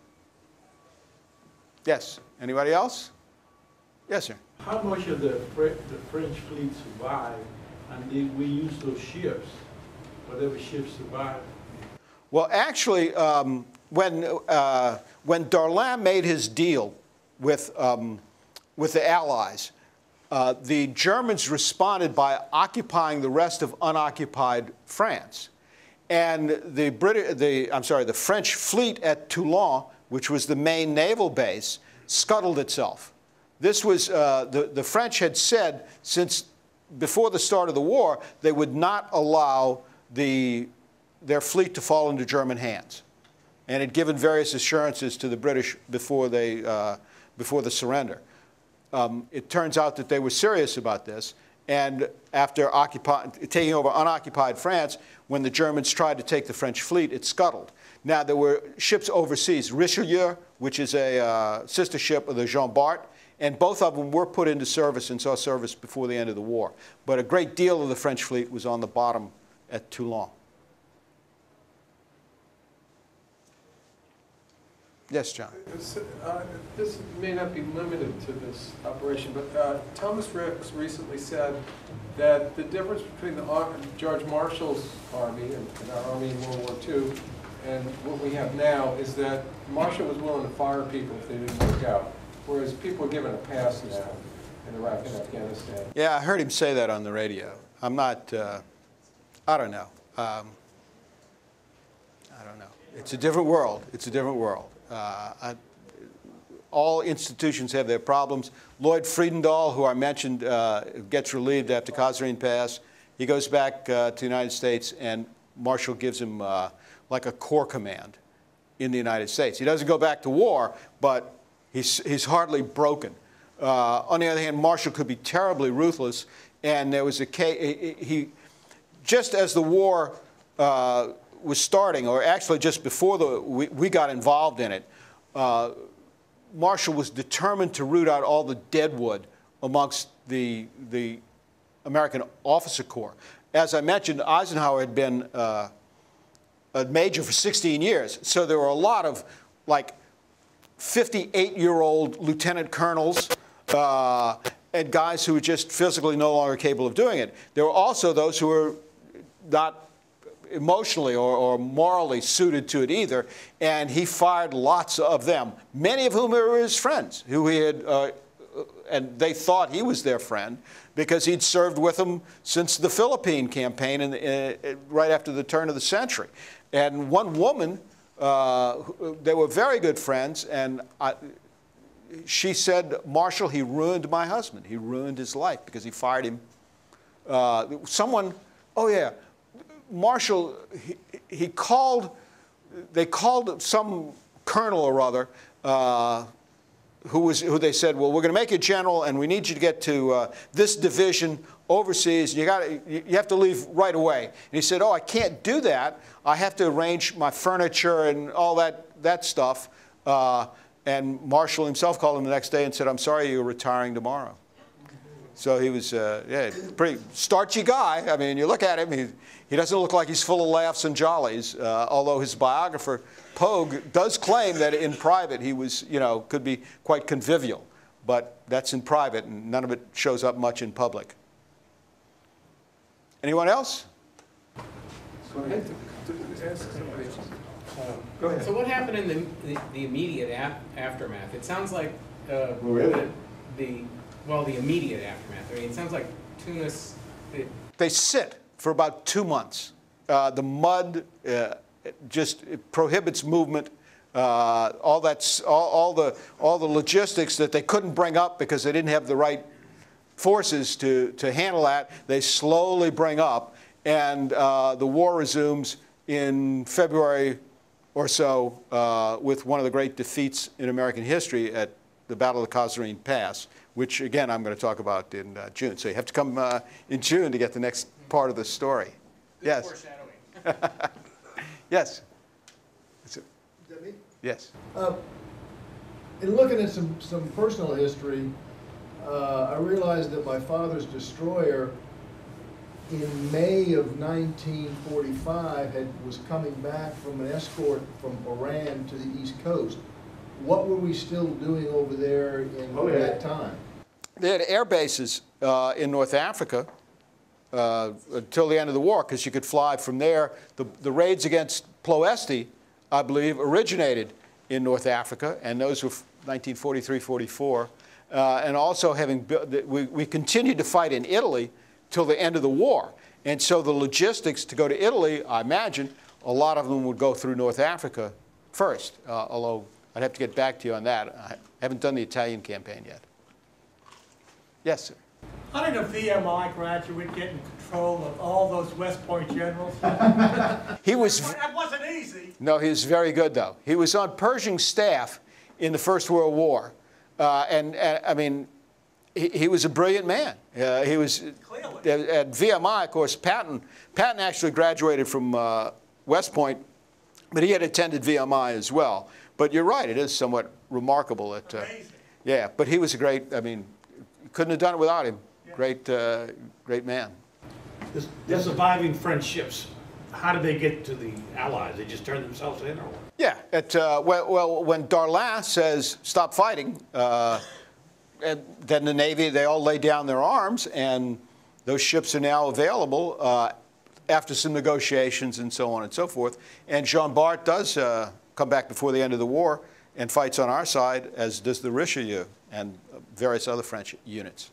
Yes, anybody else? Yes, sir. How much of the, Fre the French fleet survived, and did we use those ships, whatever ships survived? Well, actually, um, when, uh, when Darlan made his deal with, um, with the Allies, uh, the Germans responded by occupying the rest of unoccupied France. And the, Brit the, I'm sorry, the French fleet at Toulon, which was the main naval base, scuttled itself. This was, uh, the, the French had said since before the start of the war, they would not allow the, their fleet to fall into German hands, and had given various assurances to the British before, they, uh, before the surrender. Um, it turns out that they were serious about this, and after occupy, taking over unoccupied France, when the Germans tried to take the French fleet, it scuttled. Now, there were ships overseas, Richelieu, which is a uh, sister ship of the Jean Bart, and both of them were put into service and saw service before the end of the war. But a great deal of the French fleet was on the bottom at Toulon. Yes, John. Uh, this may not be limited to this operation, but uh, Thomas Ricks recently said that the difference between the uh, George Marshall's army and, and our army in World War Two and what we have now is that Marshall was willing to fire people if they didn't work out, whereas people are given a pass now. in Iraq and Afghanistan. Yeah, I heard him say that on the radio. I'm not, uh, I don't know. Um, I don't know. It's a different world. It's a different world. Uh, I, all institutions have their problems. Lloyd Friedendahl, who I mentioned, uh, gets relieved after Kasserine Pass. He goes back uh, to the United States, and Marshall gives him uh, like a corps command in the United States. He doesn't go back to war, but he's, he's hardly broken. Uh, on the other hand, Marshall could be terribly ruthless, and there was a case, he, just as the war uh, was starting, or actually just before the, we, we got involved in it, uh, Marshall was determined to root out all the deadwood amongst the, the American officer corps. As I mentioned, Eisenhower had been uh, a major for sixteen years, so there were a lot of like fifty-eight-year-old lieutenant colonels uh, and guys who were just physically no longer capable of doing it. There were also those who were not emotionally or, or morally suited to it either, and he fired lots of them, many of whom were his friends, who he had, uh, and they thought he was their friend because he'd served with them since the Philippine campaign in the, uh, right after the turn of the century. And one woman, uh, they were very good friends, and I, she said, Marshall, he ruined my husband. He ruined his life because he fired him. Uh, someone, oh yeah, Marshall, he, he called, they called some colonel or other uh, who, was, who they said, well, we're going to make you general, and we need you to get to uh, this division overseas. And you, gotta, you have to leave right away. And he said, oh, I can't do that. I have to arrange my furniture and all that, that stuff. Uh, and Marshall himself called him the next day and said, I'm sorry, you're retiring tomorrow. So he was, uh, yeah, pretty starchy guy. I mean, you look at him, he, he doesn't look like he's full of laughs and jollies, uh, although his biographer, Pogue, does claim that in private he was, you know, could be quite convivial. But that's in private, and none of it shows up much in public. Anyone else? So I hate to, to ask somebody else. Um, Go ahead. So what happened in the, the, the immediate af aftermath? It sounds like uh, Really? the, well, the immediate aftermath. I mean, it sounds like Tunis. The, They sit for about two months. Uh, the mud uh, just it prohibits movement. Uh, all that's all, all the all the logistics that they couldn't bring up because they didn't have the right forces to to handle that. They slowly bring up, and uh, the war resumes in February or so uh, with one of the great defeats in American history at the Battle of the Kasserine Pass, which again I'm going to talk about in uh, June. So you have to come uh, in June to get the next part of the story. Good Yes. foreshadowing. Yes. Is that me? Yes. Uh, in looking at some, some personal history, uh, I realized that my father's destroyer in May of nineteen forty-five had, was coming back from an escort from Iran to the East Coast. What were we still doing over there in Oh, yeah. that time? They had air bases uh, in North Africa uh, until the end of the war, because you could fly from there. The, the raids against Ploesti, I believe, originated in North Africa, and those were nineteen forty-three forty-four. Uh, and also having built, we, we continued to fight in Italy till the end of the war. And so the logistics to go to Italy, I imagine, a lot of them would go through North Africa first, uh, although I'd have to get back to you on that. I haven't done the Italian campaign yet. Yes, sir. How did a V M I graduate get in control of all those West Point generals? He was, That wasn't easy. no, he was very good, though. He was on Pershing's staff in the First World War. Uh, and, and, I mean, he, he was a brilliant man. Uh, he was, Clearly. at, at V M I, of course, Patton, Patton actually graduated from uh, West Point, but he had attended V M I as well. But you're right, it is somewhat remarkable that, uh, Amazing. yeah, but he was a great, I mean, couldn't have done it without him. Yeah. Great, uh, great man. The, the surviving French ships, how did they get to the Allies? They just turned themselves in, or what? Yeah, at, uh, well, well, when Darlan says, stop fighting, uh, and then the Navy, they all lay down their arms, and those ships are now available uh, after some negotiations and so on and so forth. And Jean Bart does uh, come back before the end of the war and fights on our side, as does the Richelieu. and various other French units.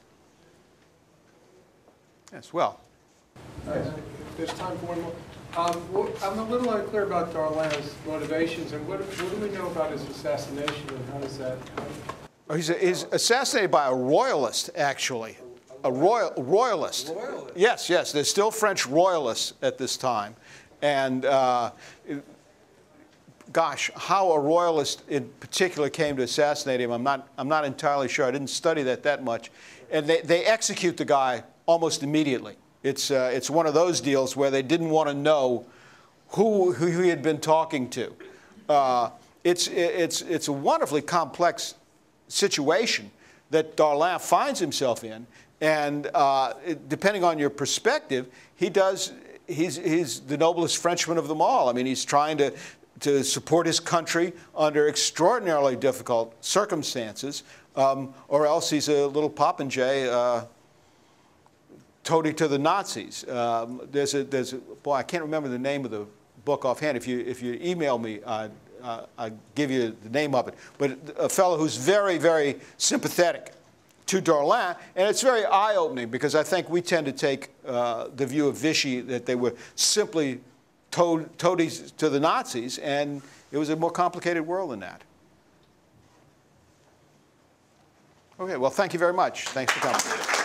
Yes, well. Nice. There's time for one more. Um, what- I'm a little unclear about Darlan's motivations, and what, what do we know about his assassination, and how does that? Oh, He's, he's assassinated by a royalist, actually. A royal, royalist. Royalist? Yes, yes. There's still French royalists at this time. And uh, gosh, how a royalist in particular came to assassinate him, I'm not, I'm not entirely sure. I didn't study that that much. And they, they execute the guy almost immediately. It's, uh, it's one of those deals where they didn't want to know who, who he had been talking to. Uh, it's, it's, it's a wonderfully complex situation that Darlan finds himself in. And uh, it, depending on your perspective, he does, he's, he's the noblest Frenchman of them all. I mean, he's trying to, to support his country under extraordinarily difficult circumstances, um, or else he's a little popinjay uh, toady to the Nazis. Um, there's a, there's a, boy, I can't remember the name of the book offhand. If you, if you email me, uh, uh, I'll give you the name of it. But a fellow who's very, very sympathetic to Darlan, and it's very eye-opening because I think we tend to take uh, the view of Vichy that they were simply to toadies to the Nazis, and it was a more complicated world than that. Okay, well, thank you very much. Thanks for coming.